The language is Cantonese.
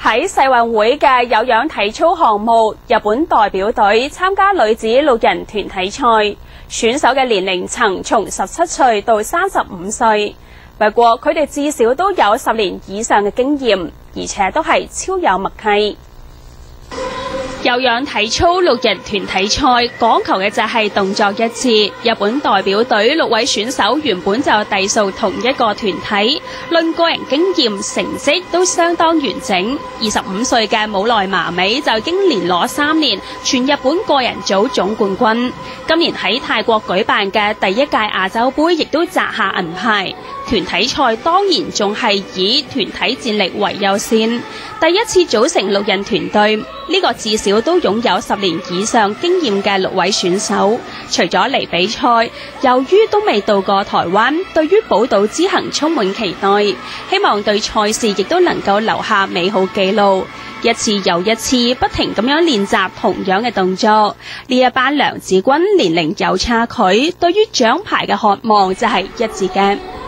喺世運會嘅有氧體操項目，日本代表隊參加女子6人團體賽，選手嘅年齡層從17歲到35歲。不過佢哋至少都有10年以上嘅經驗，而且都係超有默契。有氧體操6人團體賽講求嘅就係動作一致。日本代表隊6位選手原本就隸屬同一個團體，論個人經驗成績都相當完整。25歲嘅武內麻美就已經連攞3年全日本個人組總冠軍。今年喺泰國舉辦嘅第1屆亞洲盃亦都摘下銀牌。團體賽當然仲係以團體戰力為優先。第一次組成6人團隊，呢個至少都擁有10年以上經驗嘅6位選手。除咗嚟比賽，由於都未到過台灣，對於寶島之行充滿期待，希望對賽事亦都能夠留下美好紀錄。一次又一次不停咁樣練習同樣嘅動作，呢一班娘子軍年齡有差距，對於獎牌嘅渴望就係一致嘅。